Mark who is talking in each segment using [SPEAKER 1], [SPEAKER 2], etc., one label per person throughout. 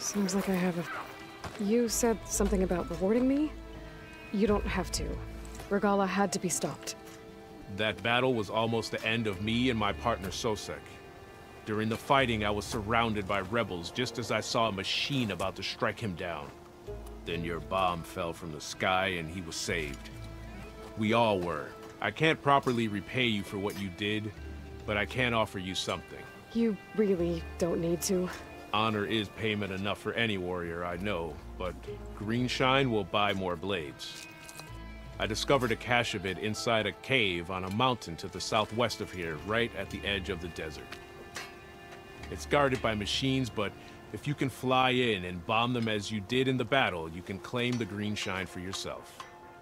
[SPEAKER 1] Seems like I have a... You said something about rewarding me? You don't have to. Regala had to be stopped.
[SPEAKER 2] That battle was almost the end of me and my partner Sosek. During the fighting, I was surrounded by rebels just as I saw a machine about to strike him down. Then your bomb fell from the sky and he was saved. We all were. I can't properly repay you for what you did, but I can offer you something.
[SPEAKER 1] You really don't need to.
[SPEAKER 2] Honor is payment enough for any warrior, I know, but GREENSHINE will buy more blades. I discovered a cache of it inside a cave on a mountain to the southwest of here, right at the edge of the desert. It's guarded by machines, but if you can fly in and bomb them as you did in the battle, you can claim the GREENSHINE for yourself.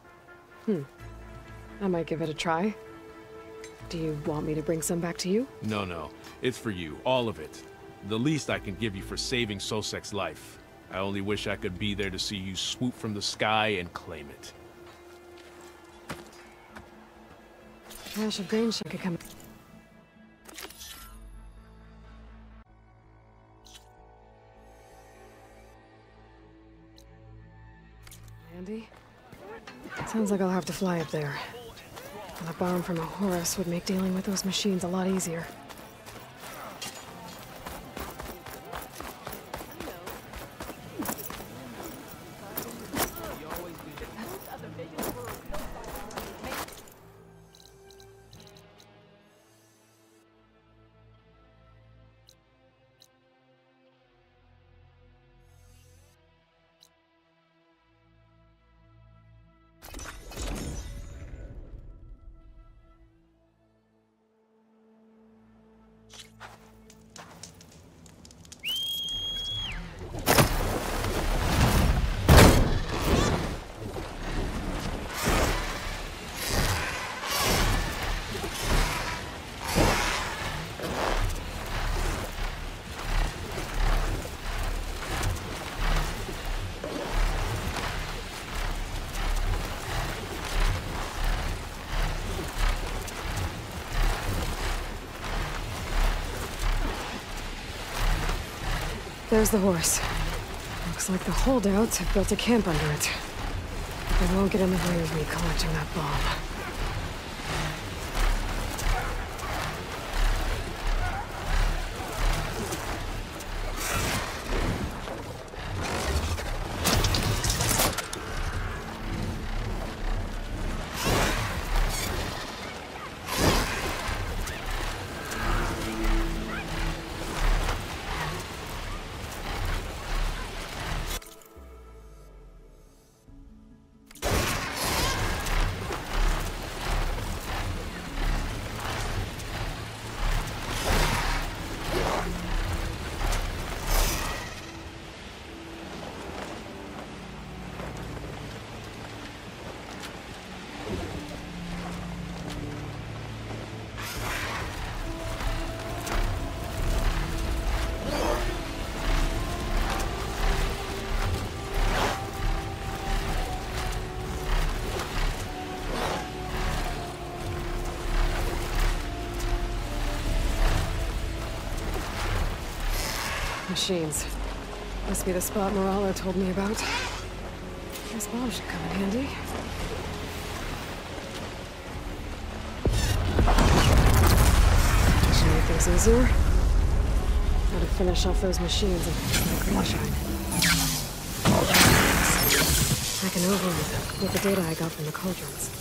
[SPEAKER 1] I might give it a try. Do you want me to bring some back to you?
[SPEAKER 2] No. It's for you, all of it. The least I can give you for saving Sosek's life. I only wish I could be there to see you swoop from the sky and claim it.
[SPEAKER 1] Cache of GREENSHINE could come... Andy? Sounds like I'll have to fly up there. And a bomb from a HORUS would make dealing with those machines a lot easier. There's the HORUS. Looks like the holdouts have built a camp under it. But they won't get in the way of me collecting that bomb. Machines. Must be the spot Moralo told me about. This bomb should come in handy. Should make things easier. Gotta finish off those machines and make GREENSHINE. I can over with the data I got from the cauldrons.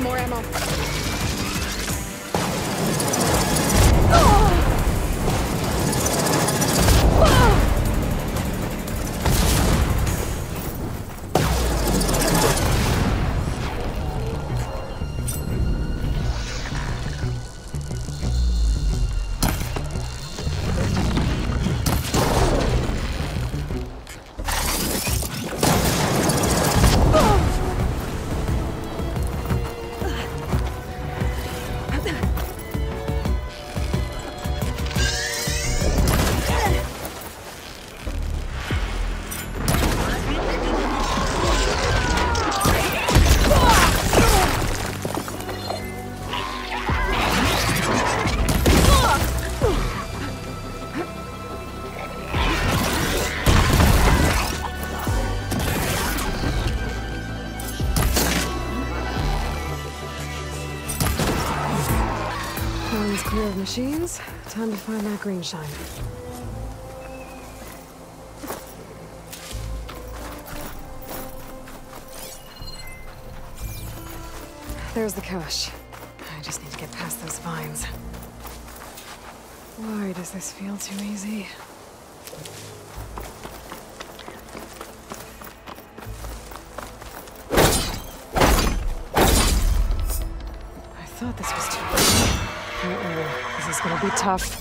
[SPEAKER 1] need more ammo. Clear of machines. Time to find that GREENSHINE. There's the cache. I just need to get past those vines. Why does this feel too easy? I thought this was too easy. This is gonna be tough.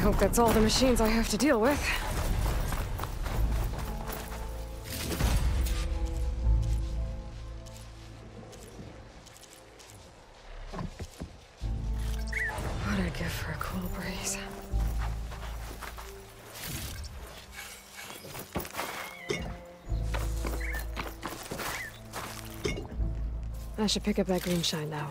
[SPEAKER 1] hope that's all the machines I have to deal with. What'd I give for a cool breeze? I should pick up that GREENSHINE now.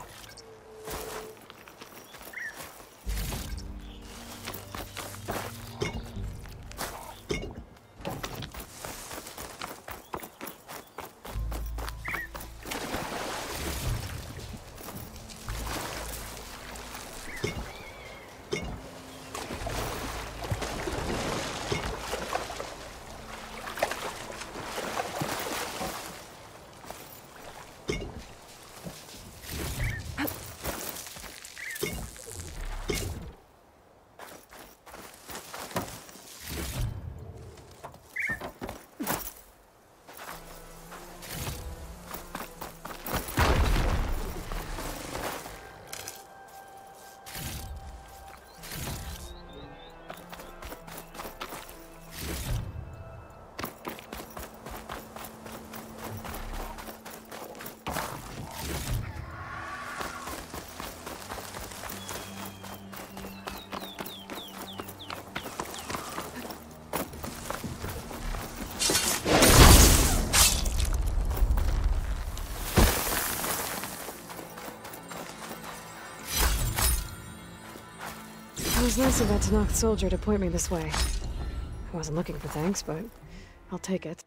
[SPEAKER 1] It was nice of that Tanakh soldier to point me this way. I wasn't looking for thanks, but I'll take it.